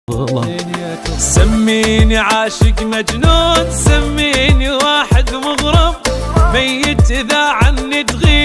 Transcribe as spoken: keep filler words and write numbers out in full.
سميني عاشق مجنون، سميني واحد مغرم، ميت إذا عني تغيب